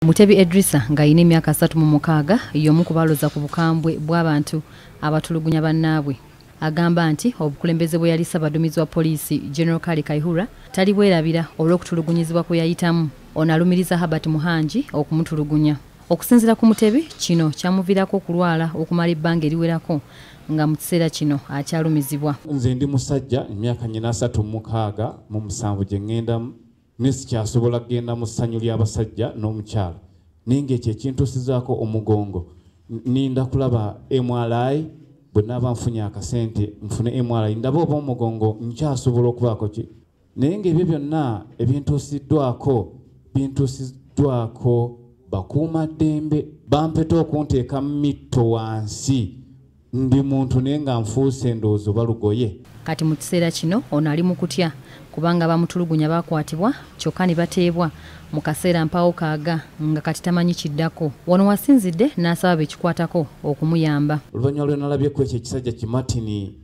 Mutebi Edrisa nga alina emyaka 36 y'omu ku baloza ku bukambwe bw'abantu abatulugunya bannaabwe. Agamba nti obukulembeze bwe yali Ssaabaduumizi wa poliisi General Kale Kaihura tali bwerabira olw'okutulugunyizibwa kwe yayitamu. Ono alumiriza Herbert Muhangi okumutulugunya. Okusinziira ku Mutebi, kino kyamuviirako okulwala okumala ebbanga eriwerako nga mu kiseera kino akyalumizibwa. Nze ndi musajja emyaka 36 mu 7 gye ŋŋendamu nesi kyasobola kugenda mu ssanyu ly'abasajja n'omukyala. Ninga ekyo ekintuusizaako omugongo. Ninda kulaba MRI bwe naaba nfunye akasente nfune MRI ndaba oba omugongo nkyasobola okubaako ki. Naye ng'ebyo byonna bintuusiddwako bakuumaddembe bampeta okunteeka mitto wansi. Ndi muntu naye nga nfuuse ndowooza balugoye. Kati mu kiseera kino ono ali mu kutya kubanga bamutulugunya bakwatibwa kyokka ne bateebwa mu kaseera mpaawo kaaga nga kati tamanyi kiddako. Wano wasinzidde n'asaba bekikwatako okumuyamba. Oluvannyuma lwe nalabyeko ekyo ekisajja Kimatini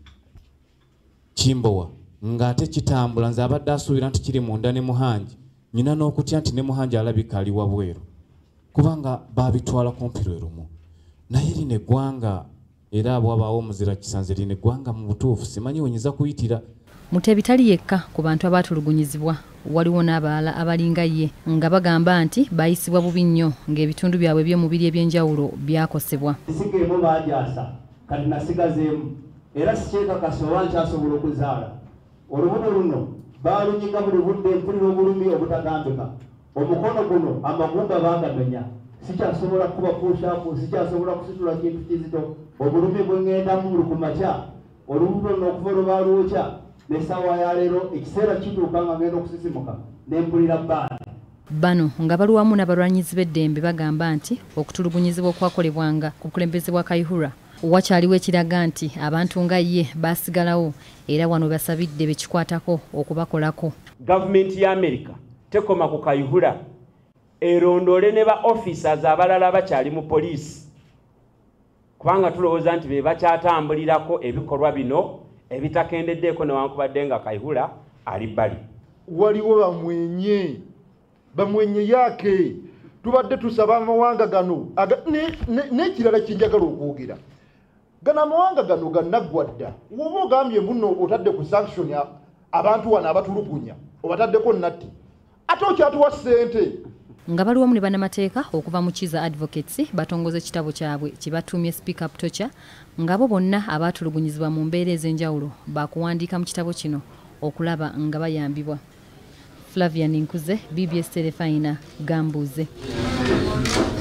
Kimbowa ng'ate kitambula nze abadde asuubira nti kiri munda ne Muhangi. Nyina n'okutya nti ne Muhangi alabika ali wabweru kubanga baabitwala kumpi lwe lumu. Naye lino eggwanga era abwabaawo omuzira kisanze lino eggwanga mu butuufu simanyi wenyiza kuyitira. Mutebi tali yekka ku bantu abaatulugunyizibwa. Waliwo n'abalala abalinga ye nga bagamba nti bayisibwa bubi nnyo ng'ebitundu byabwe by'omubiri eby'enjawulo byakosebwa. Nsigeemu baajaasa kati nasigazeemu era sikyekakasa oba nkyasobola okuzaala. Olubuto luno baalunyiga buli budde mpulira obulumi obutagambika. Omukono guno amagumba baagamenya. Sikyasobola kuba push-up, sikyasobola kusitula kintu kizito. Obulumi bwe ŋŋendamu buli ku makya. Olubuto luno okuva lwe baalwokya n'essaawa ya leero ekiseera kituuka nga ngenda okusisimuka ne mpulira bbaani. Bano nga bali wamu n'abalwanyizi b'eddembe bagamba nti okutulugunyizibwa okwakolebwanga ku bukulembeze bwa Kaihura wakyaliwo ekiraga nti abantu nga ye baasigalawo era wano basabidde bekikwatako okubakolako. Gavumenti ya Amerika tekoma ku Kaihura erondoole ne ba officers abalala bakyali mu poliisi kubanga tulowooza nti be bakyatambulirako ebikolwa bino ebitakendeddeeko newankubadde nga Kaihura ali bbali. Waliwo bamwenye yake tubadde tusaba amawanga gano n'ekirala kinjagala okwogera gano amawanga gano gannaggwadda woba ogambye muno otadde ku sanction abantu wano abatulugunya obataddeko natti ate okyatuwa ssente. Nga bali wamu ne bannamateeka okuva mu Kiza Advocates batongoza ekitabo kyabwe kye batuumye Speak Up Torture nga bo bonna abaatulugunyizibwa mu mbeera ez'enjawulo baakuwandiika mu kitabo kino okulaba nga bayambibwa. Flavia Ninkuze, BBS Telefina, Gambuze.